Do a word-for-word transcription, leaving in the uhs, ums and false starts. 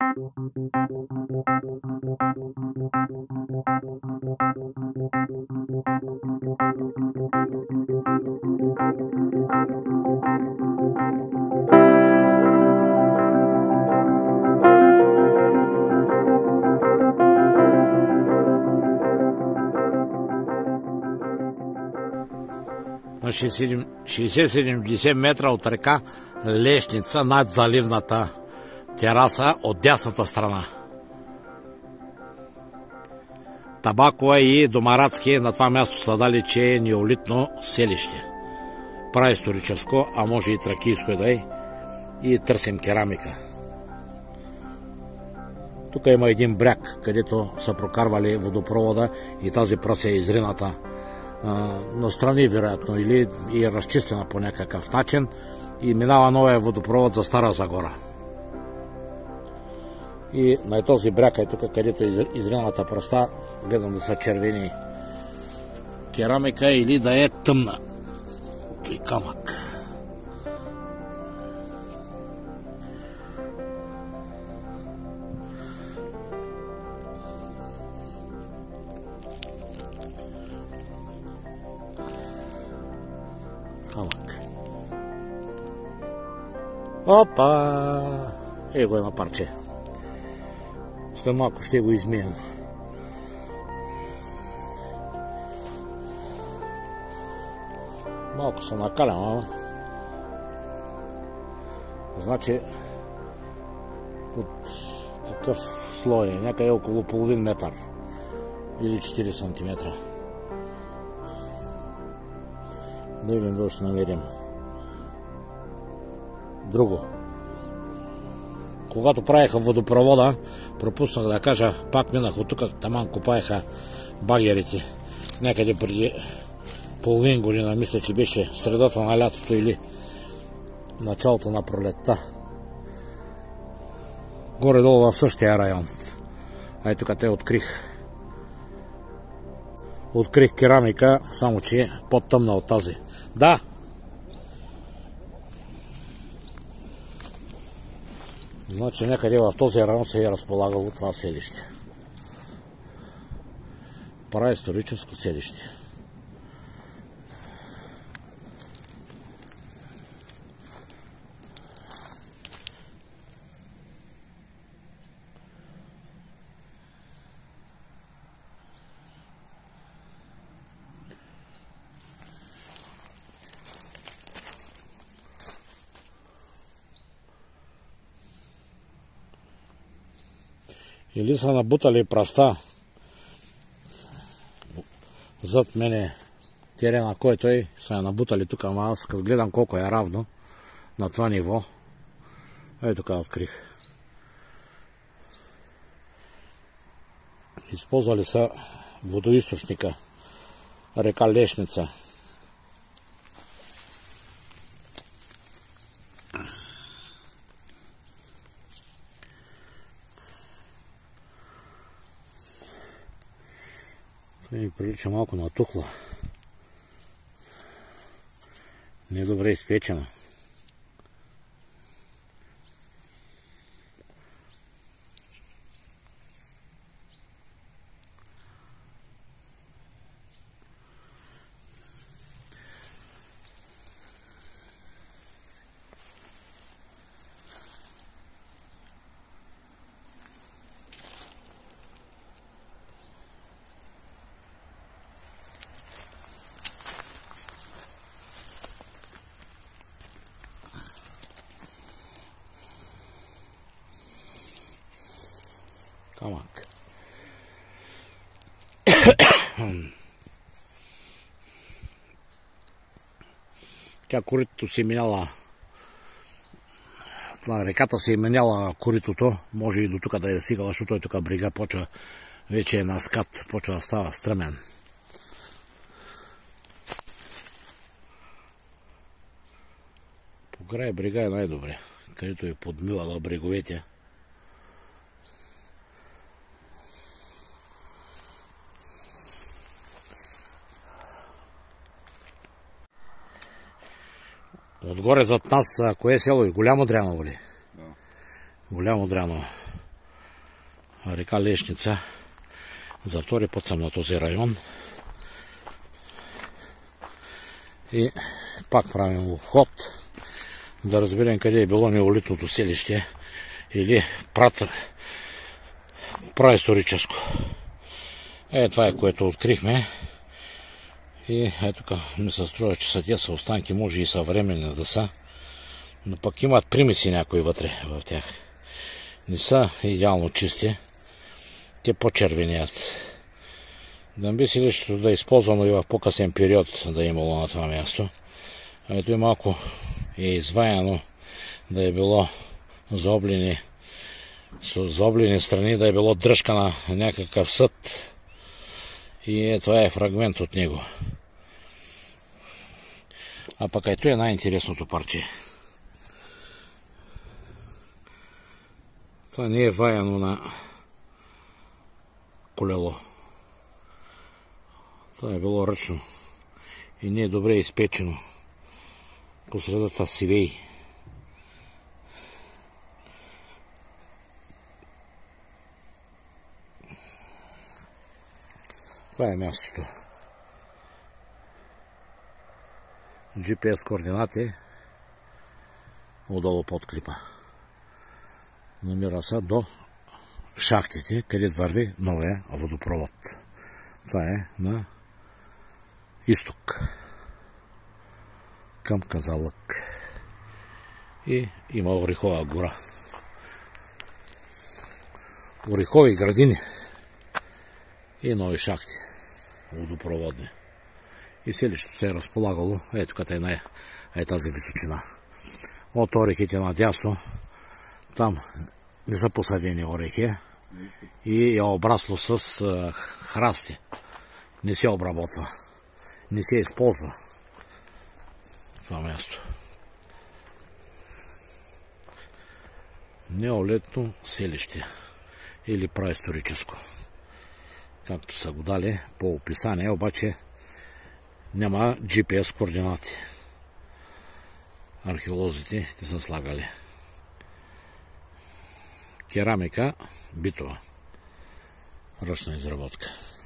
На шейсет седемдесет метра от река Лешница над заливната тераса от дясната страна. Табакова и Домарадски на това място са дали, че е неолитно селище. Праисторическо, а може и тракийско да е, и търсим керамика. Тук има един бряг, където са прокарвали водопровода и тази пръст е изрината настрани, вероятно, или е разчистена по някакъв начин и минава новия водопровод за Стара Загора. И на този бряг е тук, където е изрината пръста, гледам да са червени керамика или да е тъмна. Той камък. Камък. Опа! Ей го едно парче. След малко ще го измием. Малко се накалям, ама. Значи от какъв слой е? Някъде около половин метър или четири сантиметра. Да видим да ще намерим друго. Когато правиха водопровода, пропуснах да кажа, пак минах от тук, таман копаеха багерите. Някъде преди половин година, мисля, че беше средата на лятото или началото на пролетта. Горе-долу в същия район. Ай тук те открих. Открих керамика, само че е по-тъмна от тази. Да! Значи някъде в този район се е разполагало това селище. Праисторическо селище. Или са набутали пръста зад мене терена, който е, са я набутали тук, ама аз като гледам колко е равно на това ниво. Ей тук открих. Използвали са водоизточника река Лешница. Това ми прилича малко на тухла. Не е добре изпечена. Камък. Тя коритото си минала, реката си е минала коритото, може и до тук да е стигала, защото той тук брега почва, вече е на скат, почва да става стръмен. По край брега е най-добре, където е подмивала бреговете. Отгоре зад нас, кое е село? Голямо Дряново ли? Да. Голямо Дряново. река Лешница. За втори път съм на този район. И пак правим обход, да разберем къде е било неолитното селище или праисторическо. Е, това е, което открихме. И ето тук ми се струва, че са тези останки, може и съвременни да са, но пък имат примеси някои вътре в тях. Не са идеално чисти, те по-червеният. Да би селището да е използвано и в по-късен период да е имало на това място. Ето и малко е изваяно, да е било заоблени, с заоблени страни, да е било дръжка на някакъв съд. И е, това е фрагмент от него. А пък ето е най-интересното парче. Това не е ваяно на колело. Това е било ръчно и не е добре изпечено. По средата сивей. Това е мястото. джи пи ес координати отдолу под клипа. Намира се до шахтите, където върви новия водопровод. Това е на изток към Казанлък. И има Орехова гора. Орехови градини и нови шахти водопроводни. И селището се е разполагало, ето като е, е тази височина. От орехите надясно, там не са посадени орехи и е обрасло с а, храсти. Не се обработва, не се използва това място. Неолитно селище или праисторическо, както са го дали по описание, обаче няма джи пи ес координати. Археолозите те са слагали. Керамика битова. Ръчна изработка.